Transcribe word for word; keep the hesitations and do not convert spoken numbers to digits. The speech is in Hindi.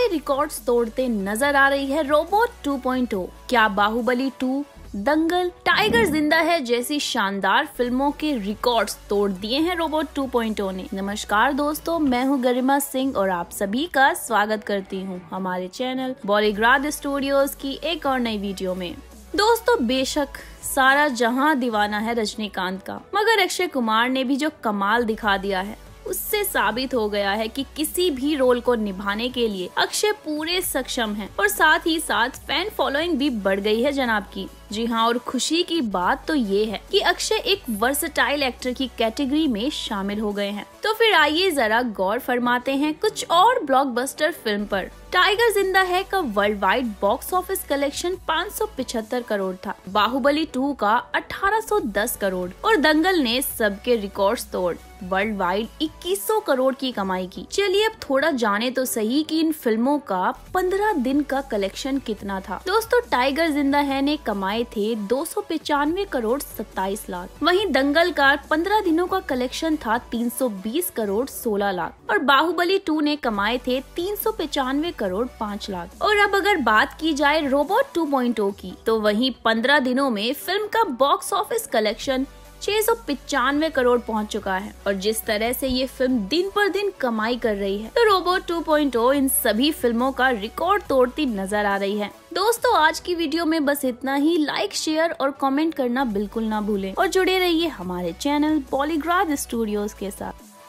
रिकॉर्ड्स तोड़ते नजर आ रही है रोबोट टू पॉइंट ओ। क्या Baahubali to, Dangal, tiger Zinda है जैसी शानदार फिल्मों के रिकॉर्ड्स तोड़ दिए हैं रोबोट टू पॉइंट ओ ने। नमस्कार दोस्तों, मैं हूं गरिमा सिंह और आप सभी का स्वागत करती हूं हमारे चैनल बॉलीग्राड स्टूडियोज की एक और नई वीडियो में। दोस्तों, बेशक सारा जहां दीवाना है रजनीकांत का, मगर अक्षय कुमार ने भी जो कमाल दिखा दिया है उससे साबित हो गया है कि किसी भी रोल को निभाने के लिए अक्षय पूरे सक्षम हैं और साथ ही साथ फैन फॉलोइंग भी बढ़ गई है जनाब की। जी हाँ, और खुशी की बात तो ये है कि अक्षय एक वर्सेटाइल एक्टर की कैटेगरी में शामिल हो गए हैं। तो फिर आइए जरा गौर फरमाते हैं कुछ और ब्लॉकबस्टर फिल्म पर। टाइगर जिंदा है का world wide box office collection पाँच सौ पचहत्तर करोड़ था, बाहुबली टू का अठारह सौ दस करोड़ और दंगल ने सबके रिकॉर्ड्स तोड़ वर्ल्ड वाइड इक्कीस सौ करोड़ की कमाई की। चलिए अब थोड़ा जाने तो सही कि इन फिल्मों का पंद्रह दिन का कलेक्शन कितना था। दोस्तों, टाइगर जिंदा है ने कमाए थे दो सौ पचानवे करोड़ सत्ताईस लाख। वहीं दंगल का पंद्रह दिनों का कलेक्शन था तीन सौ बीस करोड़ सोलह लाख और बाहुबली टू ने कमाए थे तीन सौ पचानवे करोड़ पाँच लाख। और अब अगर बात की जाए रोबोट टू पॉइंट ओ की, तो वहीं पंद्रह दिनों में फिल्म का बॉक्स ऑफिस कलेक्शन छह सौ पचानवे करोड़ पहुंच चुका है। और जिस तरह से ये फिल्म दिन पर दिन कमाई कर रही है, तो रोबोट टू पॉइंट ओ इन सभी फिल्मों का रिकॉर्ड तोड़ती नजर आ रही है। दोस्तों, आज की वीडियो में बस इतना ही। लाइक, शेयर और कमेंट करना बिल्कुल ना भूलें और जुड़े रहिए हमारे चैनल बॉलीग्राड स्टूडियोज के साथ।